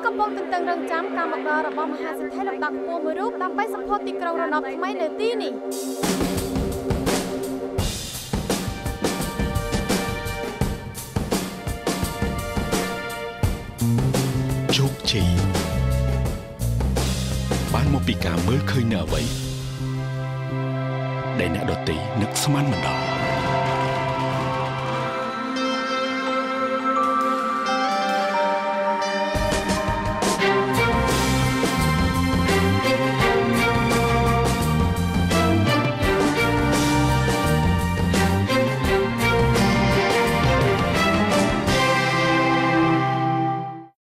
កំពុងទន្ទឹងរង់ចាំការមកដល់របស់មហាសេដ្ឋីលំដាប់ខ្ពស់មួយរូបដើម្បីសម្ពោធទីក្រុងរណបថ្មីនៅទីនេះជោគជ័យបានមកពីការមើលឃើញនៅអ្វីដែលអ្នកដទៃនឹកស្មានមិនដល់